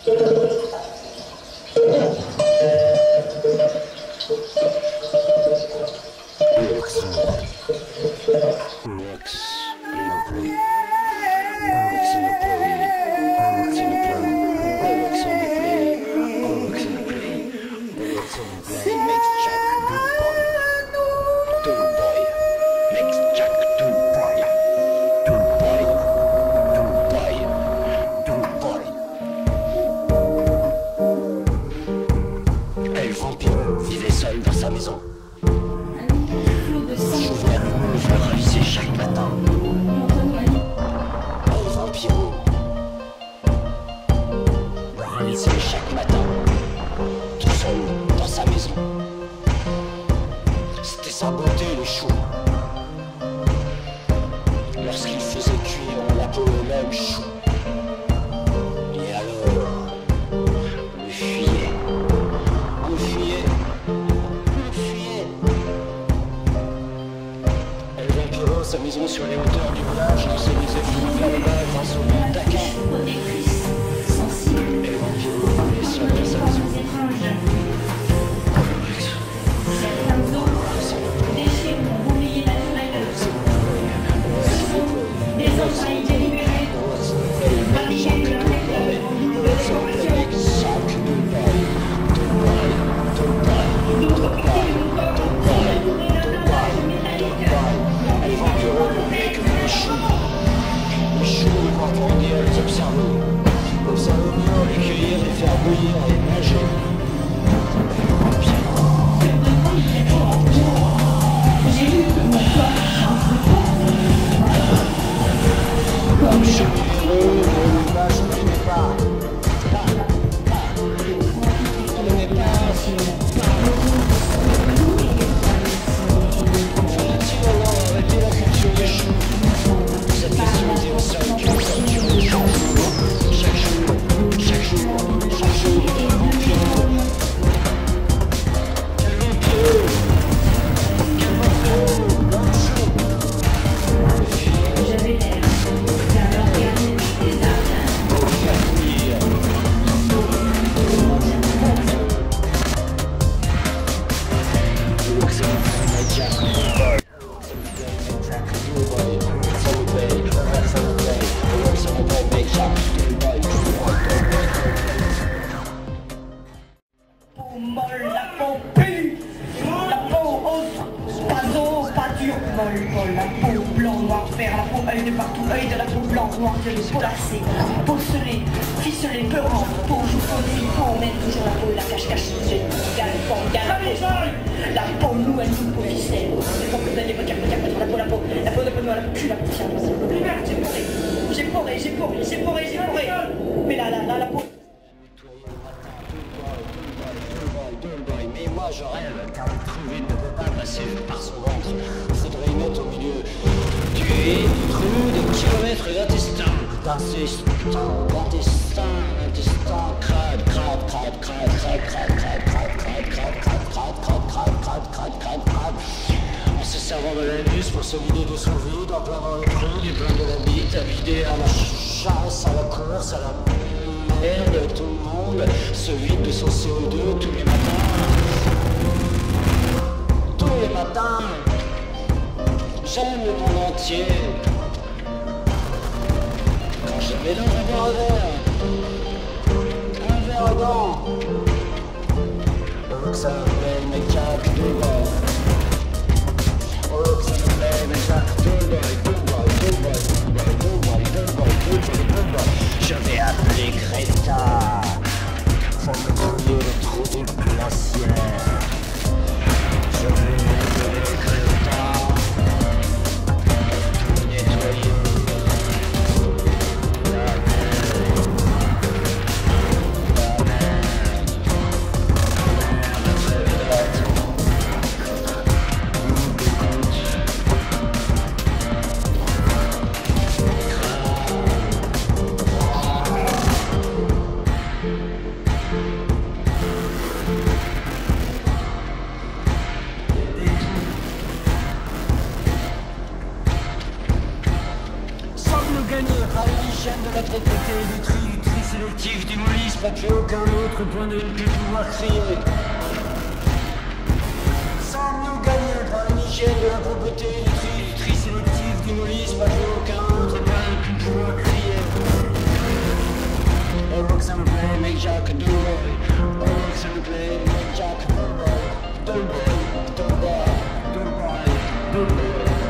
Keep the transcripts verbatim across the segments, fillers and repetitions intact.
gagner à l'hygiène de la propreté, du tri, du tri sélectif du molisme, pas que aucun autre point de vue pouvoir crier. Sans nous gagner par l'hygiène de la propreté, du tri, du tri sélectif du molisme, pas que aucun autre point de vue pouvoir crier. Oh, que ça me plaît, mec Jacques, deux boy. Oh, que ça me plaît, mec Jacques, deux boy. Deux boy, deux boy, deux boy, deux boy.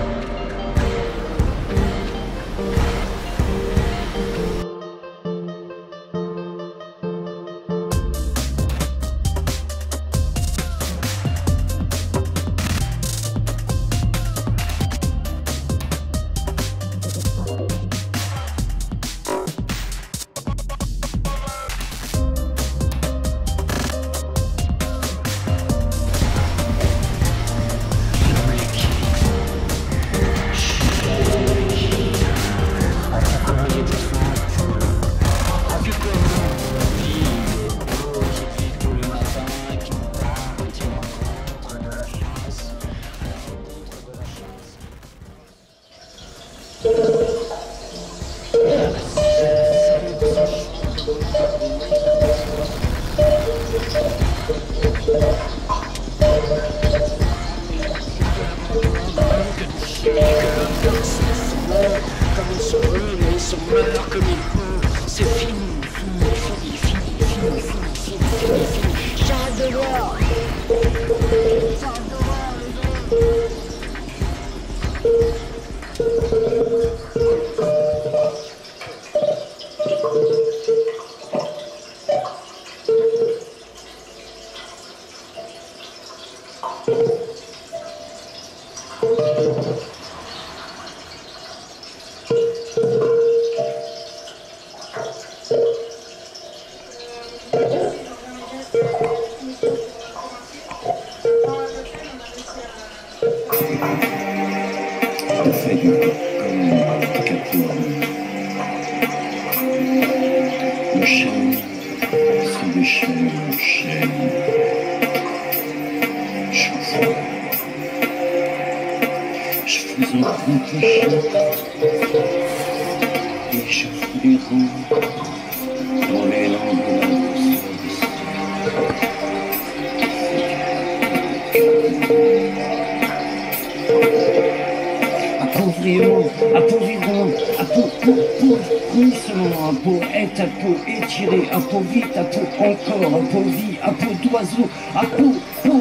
À peau étirée, à peau vite, à peau encore, à peau vie, à peau d'oiseau, à peau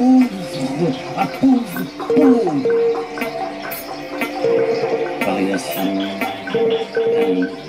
pauvre, à pauvre, pauvre. Variation.